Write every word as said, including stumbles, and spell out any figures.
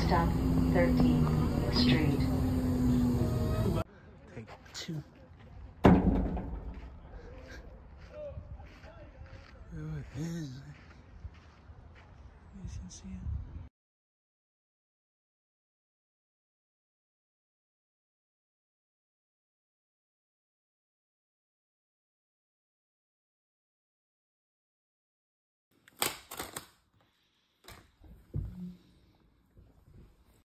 Next stop, thirteenth Street. Take two. Where is it? You can see it.